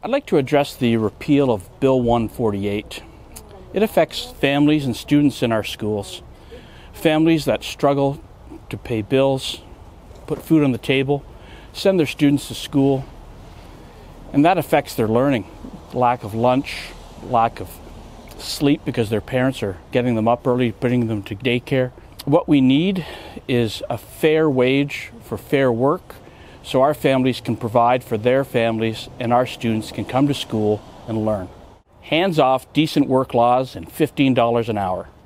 I'd like to address the repeal of Bill 148. It affects families and students in our schools. Families that struggle to pay bills, put food on the table, send their students to school, and that affects their learning. Lack of lunch, lack of sleep because their parents are getting them up early, putting them to daycare. What we need is a fair wage for fair work so our families can provide for their families and our students can come to school and learn. Hands off decent work laws and $15 an hour.